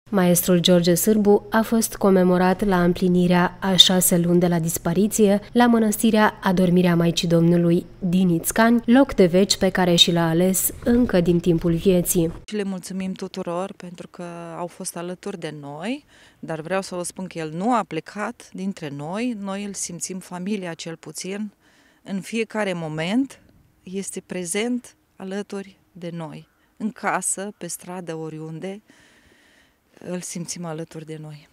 Maestrul George Sârbu a fost comemorat la împlinirea a 6 luni de la dispariție la mănăstirea Adormirea Maicii Domnului din Ițcani, loc de veci pe care și l-a ales încă din timpul vieții. Le mulțumim tuturor pentru că au fost alături de noi, dar vreau să vă spun că el nu a plecat dintre noi, noi îl simțim familia cel puțin, în fiecare moment este prezent alături de noi, în casă, pe stradă, oriunde, îl simțim alături de noi.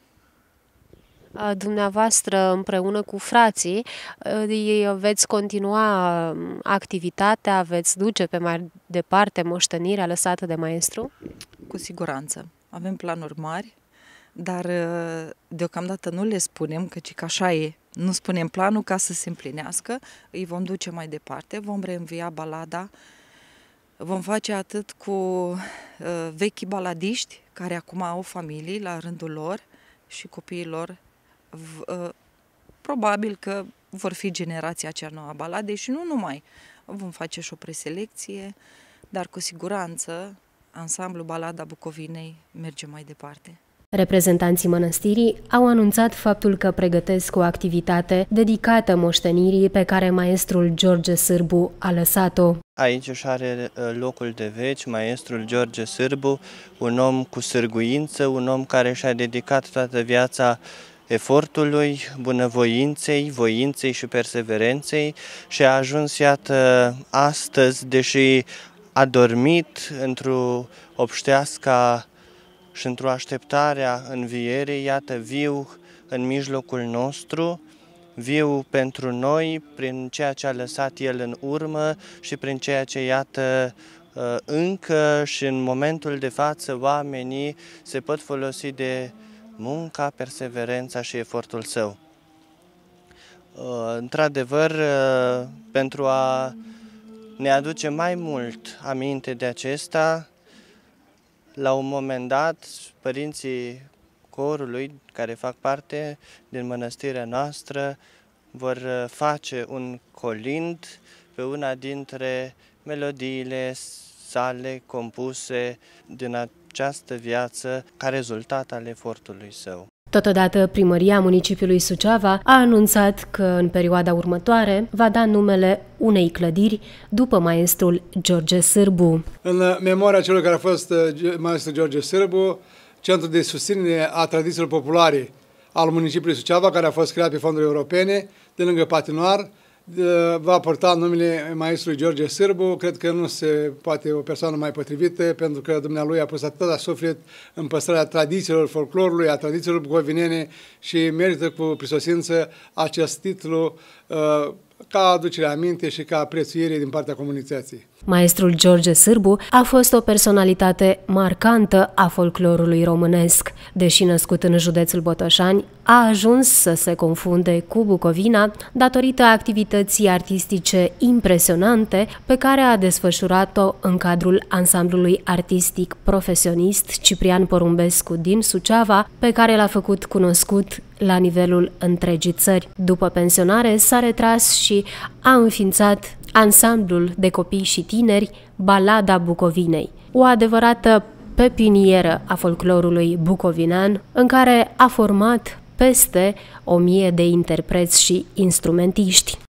Dumneavoastră, împreună cu frații, veți continua activitatea, veți duce pe mai departe moștenirea lăsată de maestru? Cu siguranță. Avem planuri mari, dar deocamdată nu le spunem, căci că așa e. Nu spunem planul ca să se împlinească, îi vom duce mai departe, vom reînvia balada, vom face atât cu vechii baladiști, care acum au familii la rândul lor și copiii lor, probabil că vor fi generația cea nouă a baladei și nu numai. Vom face și o preselecție, dar cu siguranță ansamblul Balada Bucovinei merge mai departe. Reprezentanții mănăstirii au anunțat faptul că pregătesc o activitate dedicată moștenirii pe care maestrul George Sârbu a lăsat-o. Aici își are locul de veci maestrul George Sârbu, un om cu sârguință, un om care și-a dedicat toată viața efortului, bunăvoinței, voinței și perseverenței și a ajuns, iată, astăzi, deși a dormit într-o obștească și într-o așteptare a învierii, iată, viu în mijlocul nostru, viu pentru noi, prin ceea ce a lăsat El în urmă și prin ceea ce, iată, încă și în momentul de față oamenii se pot folosi de munca, perseverența și efortul Său. Într-adevăr, pentru a ne aduce mai mult aminte de acesta, la un moment dat, părinții corului care fac parte din mănăstirea noastră vor face un colind pe una dintre melodiile sale compuse din această viață ca rezultat al efortului său. Totodată, primăria municipiului Suceava a anunțat că în perioada următoare va da numele unei clădiri după maestrul George Sârbu. În memoria celor care a fost maestrul George Sârbu, Centrul de Susținere a Tradițiilor Populare al municipiului Suceava, care a fost creat pe fonduri europene, de lângă patinoar, va purta numele maestrului George Sârbu. Cred că nu se poate o persoană mai potrivită, pentru că dumnealui a pus atâta suflet în păstrarea tradițiilor folclorului, a tradițiilor bucovinene și merită cu prisosință acest titlu ca aducere aminte și ca prețuire din partea comunității. Maestrul George Sârbu a fost o personalitate marcantă a folclorului românesc. Deși născut în județul Botoșani, a ajuns să se confunde cu Bucovina datorită activității artistice impresionante pe care a desfășurat-o în cadrul ansamblului artistic profesionist Ciprian Porumbescu din Suceava, pe care l-a făcut cunoscut la nivelul întregii țări. După pensionare s-a retras și a înființat ansamblul de copii și tineri Balada Bucovinei, o adevărată pepinieră a folclorului bucovinean, în care a format peste 1000 de interpreți și instrumentiști.